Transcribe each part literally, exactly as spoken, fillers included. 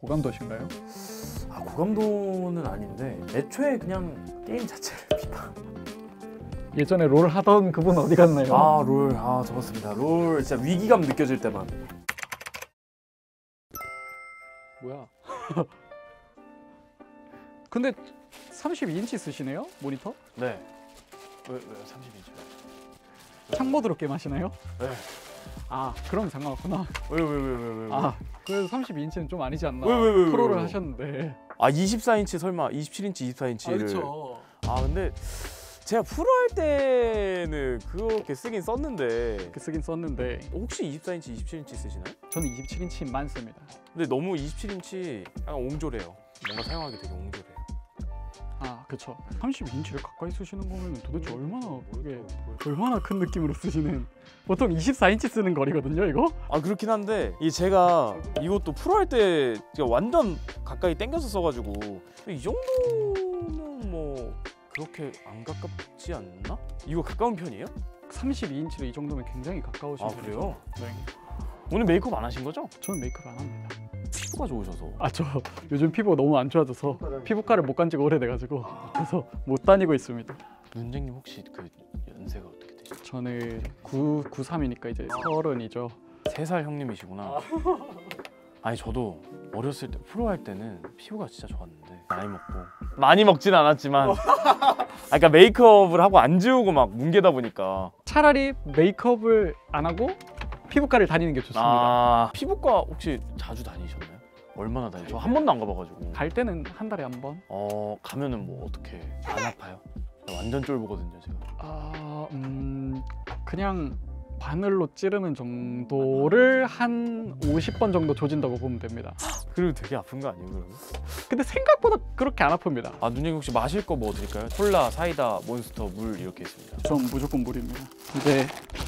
고감도신가요? 아, 고감도는 아닌데 애초에 그냥 게임 자체를 비판. 예전에 롤 하던 그분 어디 갔나요? 아, 롤. 아, 접었습니다. 롤 진짜 위기감 느껴질 때만. 뭐야? 근데 삼십이 인치 쓰시네요? 모니터? 네. 왜, 왜 삼십 인치? 창모드로 게임하시나요? 네. 아, 그럼 상관없구나. 왜 왜 왜 왜 왜? 아, 그래서 삼십이 인치는 좀 아니지 않나. 왜, 왜, 왜, 왜, 프로를 왜, 왜. 하셨는데. 아, 이십사 인치 설마 이십칠 인치, 이십사 인치를. 아, 그렇죠. 아, 근데 제가 프로 할 때는 그렇게 쓰긴 썼는데 그 쓰긴 썼는데 혹시 이십사 인치, 이십칠 인치 쓰시나요? 저는 이십칠 인치만 씁니다. 근데 너무 이십칠 인치 약간 옹졸해요. 뭔가 사용하기 되게 옹졸해요. 아, 그쵸. 삼십이 인치를 가까이 쓰시는 거면 도대체 얼마나 이게 얼마나 큰 느낌으로 쓰시는. 보통 이십사 인치 쓰는 거리거든요, 이거? 아, 그렇긴 한데 이 제가 이것도 프로 할 때 제가 완전 가까이 당겨서 써가지고 이 정도는 뭐 그렇게 안 가깝지 않나? 이거 가까운 편이에요? 삼십이 인치로 이 정도면 굉장히 가까우신 아, 편이죠. 그래요? 네. 오늘 메이크업 안 하신 거죠? 저는 메이크업 안 합니다. 피부가 좋으셔서. 아, 저 요즘 피부가 너무 안 좋아져서 피부과를 못 간 지가 오래돼가지고 그래서 못 다니고 있습니다. 문쟁님 혹시 그 연세가 어떻게 되시죠? 저는 구, 구삼이니까 이제 서른이죠. 세 살 형님이시구나. 아니, 저도 어렸을 때 프로 할 때는 피부가 진짜 좋았는데 나이 먹고 많이 먹진 않았지만 아, 그러니까 메이크업을 하고 안 지우고 막 뭉개다 보니까 차라리 메이크업을 안 하고 피부과를 다니는 게 좋습니다. 아, 피부과 혹시 자주 다니셨나요? 얼마나 다니? 저 한 번도 안 가봐가지고. 갈 때는 한 달에 한 번. 어, 가면은 뭐 어떻게 안 아파요? 완전 쫄보거든요, 제가. 아, 음, 그냥 바늘로 찌르는 정도를 한 오십 번 정도 조진다고 보면 됩니다. 그리고 되게 아픈 거 아니에요, 그러면? 근데 생각보다 그렇게 안 아픕니다. 아, 누님 혹시 마실 거 뭐 드릴까요? 콜라, 사이다, 몬스터, 물 이렇게 있습니다. 전 무조건 물입니다. 이제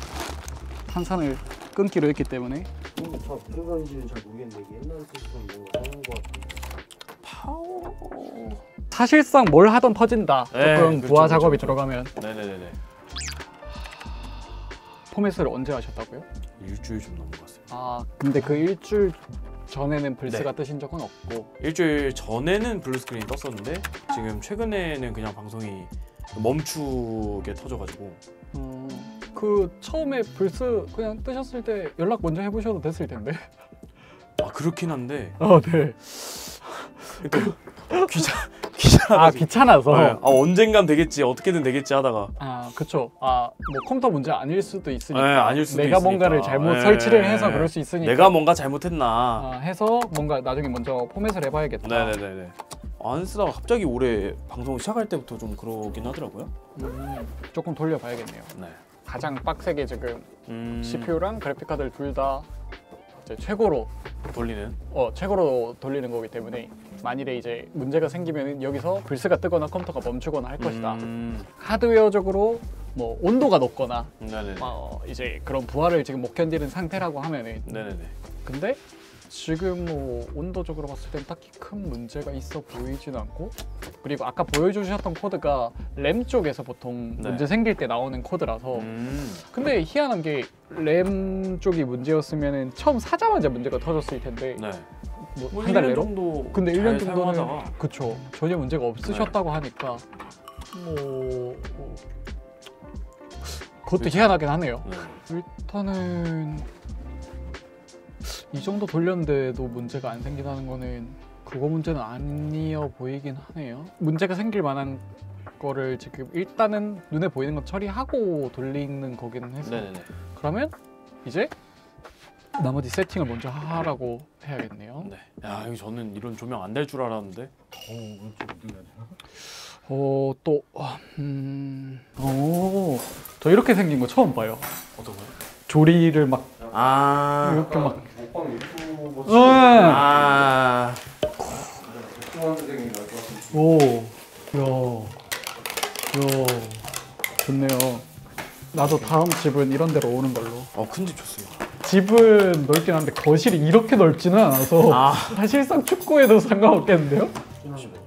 탄산을 끊기로 했기 때문에. 음, 저 무슨 건지는 잘 모르겠는데 이게 옛날 쓰시던 뭔가 하는 거 같은데. 파워. 사실상 뭘 하던 터진다. 네, 조금 그쵸, 부하 그쵸, 작업이 그쵸. 들어가면. 네네네네. 포맷을 언제 하셨다고요? 일주일 좀 넘은 것 같습니다. 아, 근데 그 일주일 전에는 블스가 네. 뜨신 적은 없고. 일주일 전에는 블루스크린이 떴었는데 지금 최근에는 그냥 방송이 멈추게 터져가지고. 음, 그 처음에 블스 그냥 뜨셨을 때 연락 먼저 해보셔도 됐을 텐데. 아, 그렇긴 한데. 어, 네. 그러니까 귀찮 귀찮아. 아, 귀찮아서. 네. 아, 언젠간 되겠지, 어떻게든 되겠지 하다가. 아, 그쵸. 아, 뭐 컴퓨터 문제 아닐 수도 있으니까. 네, 아닐 수도 내가 있으니까. 뭔가를 잘못 네. 설치를 해서 그럴 수 있으니까. 내가 뭔가 잘못했나. 아, 해서 뭔가 나중에 먼저 포맷을 해봐야겠다. 네네네네. 안 쓰다가 갑자기 올해 방송 시작할 때부터 좀 그러긴 하더라고요. 음, 조금 돌려봐야겠네요. 네. 가장 빡세게 지금 음... 씨피유랑 그래픽카드를 둘 다 최고로 돌리는. 어 최고로 돌리는 거기 때문에 만일에 이제 문제가 생기면 여기서 불스가 뜨거나 컴퓨터가 멈추거나 할 것이다. 음... 하드웨어적으로 뭐 온도가 높거나 네네네. 어, 이제 그런 부하를 지금 못 견디는 상태라고 하면은. 네네네. 근데 지금 뭐 온도적으로 봤을 땐 딱히 큰 문제가 있어 보이진 않고, 그리고 아까 보여주셨던 코드가 램 쪽에서 보통 네. 문제 생길 때 나오는 코드라서. 음... 근데 희한한 게 램 쪽이 문제였으면 처음 사자마자 문제가 터졌을 텐데 네. 뭐 뭐 한 달 일 년 내로? 정도 근데 일 년 잘 정도는 사용하다가. 그쵸, 전혀 문제가 없으셨다고 하니까 뭐, 뭐 그것도 그쵸. 희한하긴 하네요. 네. 일단은 이 정도 돌렸는데도 문제가 안 생긴다는 거는 그거 문제는 아니어 보이긴 하네요. 문제가 생길 만한 거를 지금 일단은 눈에 보이는 건 처리하고 돌리는 거기는 해서. 네네네. 그러면 이제 나머지 세팅을 먼저 하라고 해야겠네요. 네. 야, 이거 저는 이런 조명 안 될 줄 알았는데. 어, 왼쪽 어디가 되나? 어, 또 음, 오, 저 이렇게 생긴 거 처음 봐요. 어떤 거요? 조리를 막 아. 이렇게 막. 먹방 유튜버 네. 아. 중앙생인 것 같아. 오, 야, 야, 좋네요. 나도 다음 집은 이런 데로 오는 걸로. 어, 큰 집 좋습니다. 집은 넓긴 한데 거실이 이렇게 넓지는 않아서 아. 사실상 축구에도 상관없겠는데요? 잠시만요.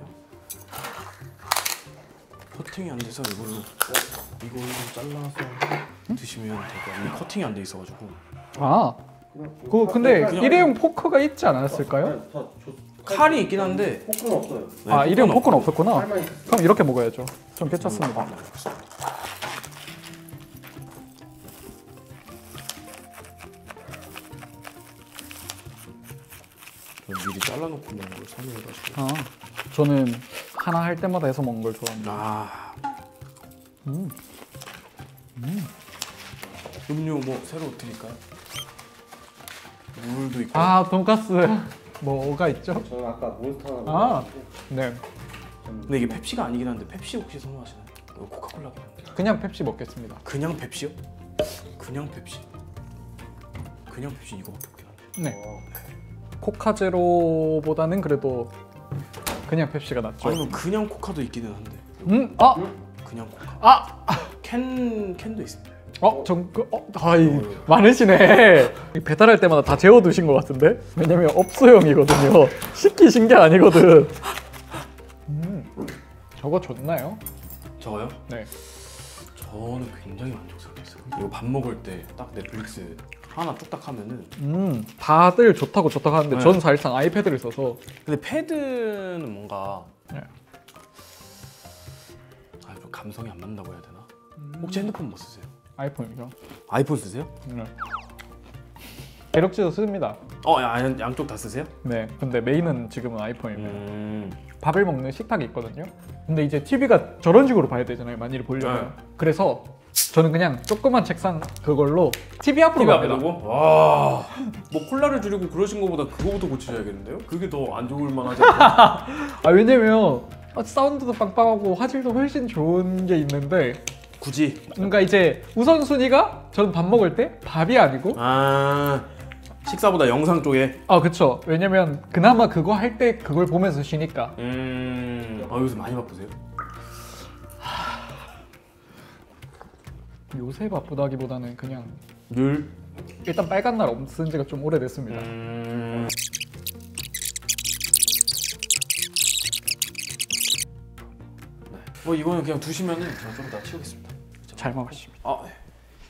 커팅이 안 돼서 이걸로 이걸로 잘라서 드시면 될 것 같아요. 커팅이 안 돼 있어가지고. 아, 그 근데 그냥- 일회용 포크가 있지 않았을까요? 다 줬. 칼이 있긴 한데 포크는 없어요. 네, 아 이름 포크는 포크는 없었구나. 칼만 있어요. 그럼 이렇게 먹어야죠. 좀 괜찮습니다. 미리 잘라놓고 먹는 걸 선호해가지고. 아 저는 하나 할 때마다 해서 먹는 걸 좋아합니다. 아 음. 음료 뭐 새로 드릴까요? 물도 있고. 아 돈가스 뭐가 있죠? 저는 아까 몬스터 하나 아. 먹어가지고 네 근데 이게 펩시가 아니긴 한데 펩시 혹시 선호하시나요? 이거 코카콜라긴 한데. 그냥 펩시 먹겠습니다. 그냥 펩시요? 그냥 펩시. 그냥 펩시 이거밖에 없긴 하네. 네 코카제로보다는 그래도 그냥 펩시가 낫죠. 아니면 그냥 코카도 있기는 한데. 음? 아! 그냥 코카. 아! 캔 캔도 있습니다. 어? 전 그, 어? 아이 많으시네. 배달할 때마다 다 재워두신 것 같은데? 왜냐면 업소용이거든요. 시키신 게 아니거든. 음, 저거 좋나요? 저요? 네. 저는 굉장히 만족스럽게 했어요. 이거 밥 먹을 때 딱 넷플릭스 하나 뚝딱 하면은. 음, 다들 좋다고 좋다고 하는데 네. 전 사실상 아이패드를 써서 근데 패드는 뭔가 네. 아, 좀 감성이 안 맞는다고 해야 되나? 음, 혹시 핸드폰 뭐 쓰세요? 아이폰이죠. 아이폰 쓰세요? 네. 갤럭시도 씁니다. 어, 양, 양쪽 다 쓰세요? 네. 근데 메인은 지금은 아이폰입니다. 음. 밥을 먹는 식탁이 있거든요. 근데 이제 티비가 저런 식으로 봐야 되잖아요. 많이를 보려면. 네. 그래서 저는 그냥 조그만 책상 그걸로 티비 앞으로 티비 앞에 갑니다. 두고? 와, 뭐 콜라를 줄이고 그러신 것보다 그거부터 고치셔야겠는데요? 그게 더 안 좋을 만하지 않나요? 아 왜냐면 사운드도 빵빵하고 화질도 훨씬 좋은 게 있는데 굳이? 그러니까 이제 우선순위가 저는 밥 먹을 때 밥이 아니고 아, 식사보다 영상 쪽에? 아 그쵸. 왜냐면 그나마 그거 할 때 그걸 보면서 쉬니까. 음, 아, 요새 많이 바쁘세요? 요새 바쁘다기보다는 그냥 늘? 일단 빨간 날 없은 지가 좀 오래됐습니다. 음... 네. 뭐 이거는 그냥 두시면은 제가 좀 이따 치우겠습니다. 잘 먹었습니다. 아, 네.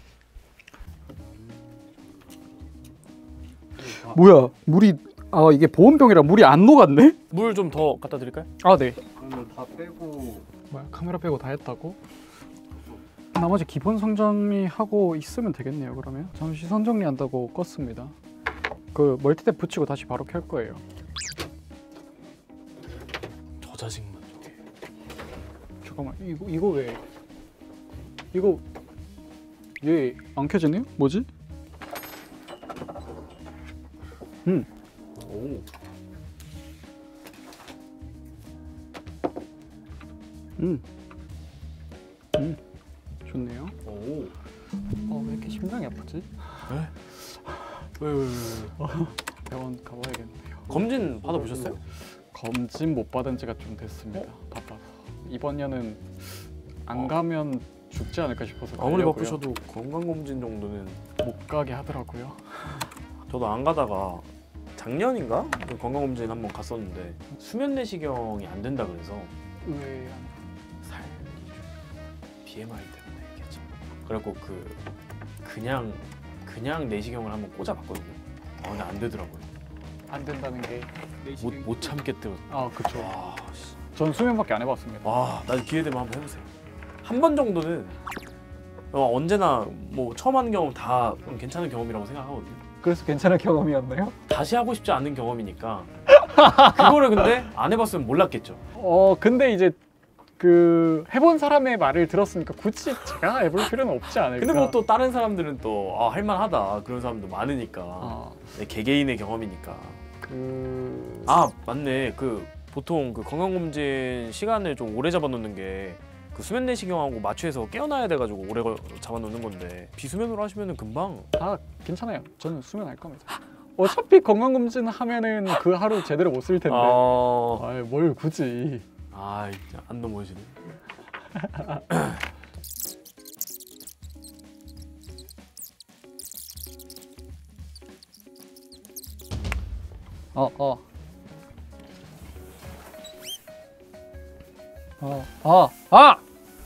뭐야 물이 아 이게 보온병이라 물이 안 녹았네? 물 좀 더 갖다 드릴까요? 아 네. 그러면 다 빼고 뭐야 카메라 빼고 다 했다고? 나머지 기본 선정리 하고 있으면 되겠네요. 그러면 잠시 선정리한다고 껐습니다. 그 멀티탭 붙이고 다시 바로 켤 거예요. 저 자식만 저게. 잠깐만 이거 이거 왜 이거 얘 안 켜지네요? 뭐지? 음 오. 음. 음. 좋네요. 오. 어, 왜 이렇게 심장이 아프지? 네? 왜, 왜, 왜, 왜. 병원 가봐야겠네요. 검진 받아보셨어요? 검진 못 받은 지가 좀 됐습니다. 바빠서. 이번 년은 안 가면 죽지 않을까 싶어서 아무리 가려고요. 바쁘셔도 건강검진 정도는. 못 가게 하더라고요. 저도 안 가다가 작년인가? 그 건강검진 한번 갔었는데 수면 내시경이 안 된다 그래서 의외한 살 비엠아이 때문에 얘기하지. 그래갖고 그 그냥 그냥 내시경을 한번 꽂아봤거든요. 아 근데 안 되더라고요. 안 된다는 게 못, 못 참겠더라고요. 아 그쵸. 와, 씨. 전 수면밖에 안 해봤습니다. 와, 나 기회 되면 한번 해보세요. 한 번 정도는 어, 언제나 뭐 처음 하는 경험 다 괜찮은 경험이라고 생각하거든요. 그래서 괜찮은 경험이었나요? 다시 하고 싶지 않은 경험이니까 그거를 근데 안 해봤으면 몰랐겠죠. 어 근데 이제 그 해본 사람의 말을 들었으니까 굳이 제가 해볼 필요는 없지 않을까. 근데 뭐 또 다른 사람들은 또 아, 할만하다 그런 사람도 많으니까 아, 내 개개인의 경험이니까. 그 아 맞네. 그 보통 그 건강검진 시간을 좀 오래 잡아놓는 게 그 수면 내시경하고 맞추해서 깨어나야 돼가지고 오래 걸- 잡아놓는 건데 비수면으로 하시면은 금방. 아 괜찮아요. 저는 수면할 겁니다. 어차피 건강검진 하면은 그 하루 제대로 못 쓸 텐데. 어... 아이 뭘 굳이. 아 진짜 안 넘어지네. 어 어. 어, 아, 아!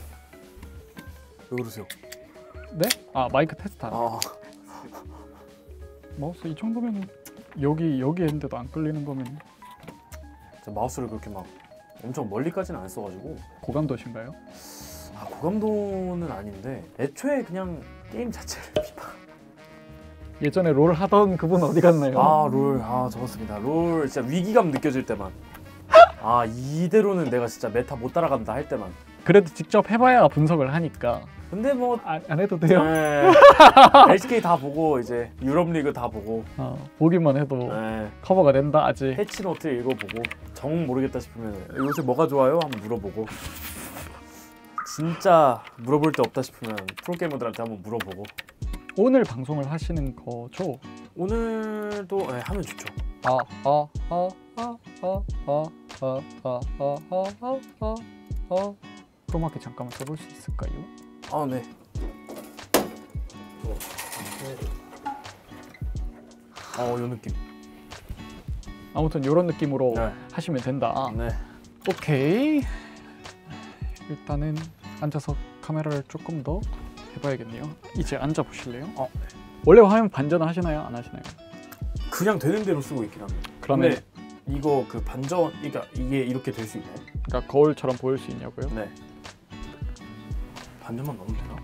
왜 그러세요? 네? 아 마이크 테스트. 아 마우스 이 정도면 여기 여기 했는데도 안 끌리는 거면 마우스를 그렇게 막 엄청 멀리까지는 안 써가지고 고감도신가요? 아 고감도는 아닌데 애초에 그냥 게임 자체를 비방. 예전에 롤 하던 그분 어디 갔나요? 아 롤, 아 적었습니다. 롤 진짜 위기감 느껴질 때만. 아 이대로는 내가 진짜 메타 못 따라간다 할 때만. 그래도 직접 해봐야 분석을 하니까 근데 뭐 아, 안 해도 돼요? 네. 엘씨케이 다 보고 이제 유럽 리그 다 보고 어, 보기만 해도 네. 커버가 된다 아직. 패치노트 읽어보고 정 모르겠다 싶으면 요새 뭐가 좋아요? 한번 물어보고 진짜 물어볼 데 없다 싶으면 프로게이머들한테 한번 물어보고 오늘 방송을 하시는 거죠? 오늘도 네, 하면 좋죠. 아, 아, 아, 아, 아, 아, 아, 아, 아, 아, 아, 아, 아. 크로마키 잠깐만 써볼 수 있을까요? 아 네. 어, 요 느낌. 아무튼 이런 느낌으로 네. 하시면 된다. 네. 오케이. 일단은 앉아서 카메라를 조금 더 해봐야겠네요. 이제 앉아 보실래요? 어. 원래 화면 반전 하시나요? 안 하시나요? 그냥 되는 대로 쓰고 있긴 합니다. 그러면 근데 이거 그 반전, 그러니까 이게 이렇게 될 수 있나요? 그러니까 거울처럼 보일 수 있냐고요? 네. 반전만 넣으면 되나?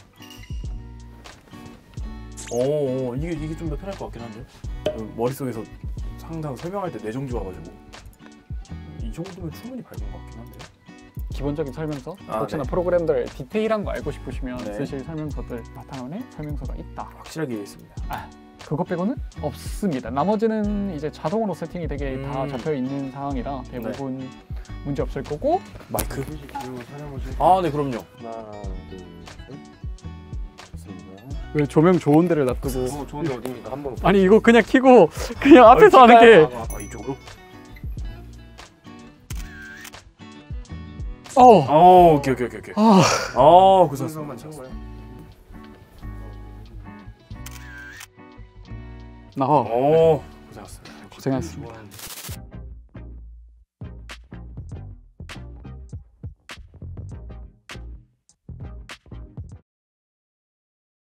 오, 오 이게 이게 좀 더 편할 것 같긴 한데. 그 머릿속에서 상당 설명할 때 뇌정지 와가지고 이 정도면 충분히 밝은 것 같긴 한데. 기본적인 설명서, 아, 혹시나 네. 프로그램들 디테일한 거 알고 싶으시면 네. 쓰실 설명서들 바탕원에 설명서가 있다. 확실하게 있습니다. 아, 그것 빼고는 없습니다. 나머지는 이제 자동으로 세팅이 되게 다 음. 잡혀 있는 상황이라 대부분 문제 없을 거고. 마이크? 혹시 기능을 사용하실 아, 네, 그럼요. 하나, 둘, 셋. 좋습니다. 왜 조명 좋은 데를 놔두고? 어, 좋은데 어디입니까? 한번 아니 이거 그냥 켜고 그냥 앞에서 하는 게. 아, 아, 이쪽으로? 어. 어, 오케이, 오케이, 오케이, 오케이. 아, 어, 고생했어. 구성만 친 거예요. 나 어, 고생했어. 고생하셨습니다. 좋아하는데.